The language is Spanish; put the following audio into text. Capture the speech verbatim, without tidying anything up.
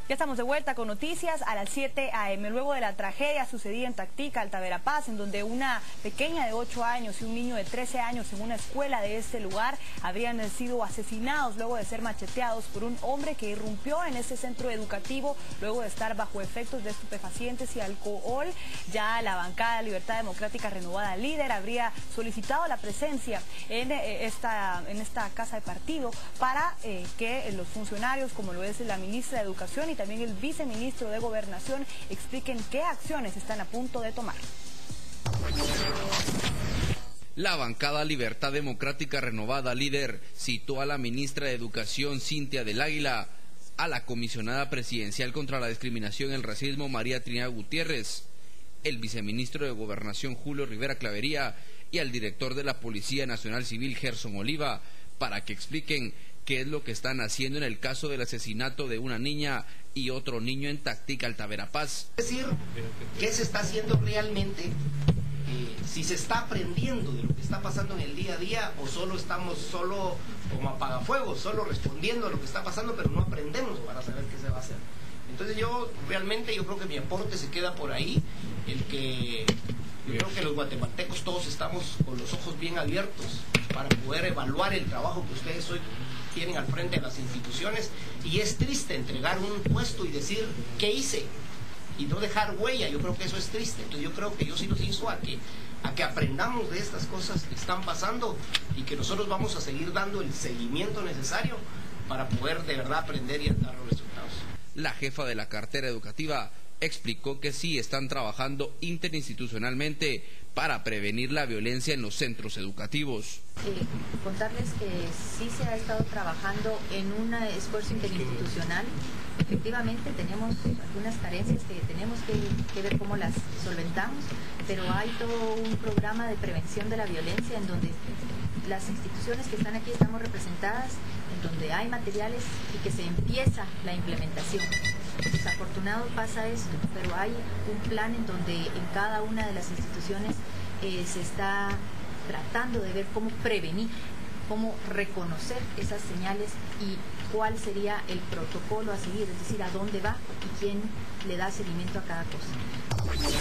Ya estamos de vuelta con noticias a las siete a eme Luego de la tragedia sucedida en Tactica, Alta Verapaz, en donde una pequeña de ocho años y un niño de trece años en una escuela de este lugar habrían sido asesinados luego de ser macheteados por un hombre que irrumpió en este centro educativo luego de estar bajo efectos de estupefacientes y alcohol. Ya la bancada Libertad Democrática Renovada Líder habría solicitado la presencia en esta, en esta casa de partido para eh, que los funcionarios, como lo es la ministra de Educación y también el viceministro de Gobernación, expliquen qué acciones están a punto de tomar. La bancada Libertad Democrática Renovada Líder citó a la ministra de Educación, Cintia del Águila, a la comisionada presidencial contra la discriminación y el racismo, María Trinidad Gutiérrez, el viceministro de Gobernación, Julio Rivera Clavería, y al director de la Policía Nacional Civil, Gerson Oliva, para que expliquen qué es lo que están haciendo en el caso del asesinato de una niña y otro niño en Tactica, Alta Verapaz. Es decir, ¿qué se está haciendo realmente? Eh, si se está aprendiendo de lo que está pasando en el día a día, o solo estamos solo como apagafuegos, solo respondiendo a lo que está pasando, pero no aprendemos para saber qué se va a hacer. Entonces yo realmente yo creo que mi aporte se queda por ahí, el que yo creo que los guatemaltecos todos estamos con los ojos bien abiertos para poder evaluar el trabajo que ustedes hoy tienen al frente de las instituciones, y es triste entregar un puesto y decir ¿qué hice? Y no dejar huella. Yo creo que eso es triste. Entonces yo creo que yo sí los insto a que, a que aprendamos de estas cosas que están pasando y que nosotros vamos a seguir dando el seguimiento necesario para poder de verdad aprender y dar los resultados. La jefa de la cartera educativa explicó que sí están trabajando interinstitucionalmente para prevenir la violencia en los centros educativos. Eh, contarles que sí se ha estado trabajando en un esfuerzo interinstitucional. Efectivamente tenemos algunas carencias que tenemos que, que ver cómo las solventamos, pero hay todo un programa de prevención de la violencia en donde las instituciones que están aquí estamos representadas, en donde hay materiales y que se empieza la implementación. Desafortunado pasa esto, pero hay un plan en donde en cada una de las instituciones eh, se está tratando de ver cómo prevenir, cómo reconocer esas señales y cuál sería el protocolo a seguir, es decir, a dónde va y quién le da seguimiento a cada cosa.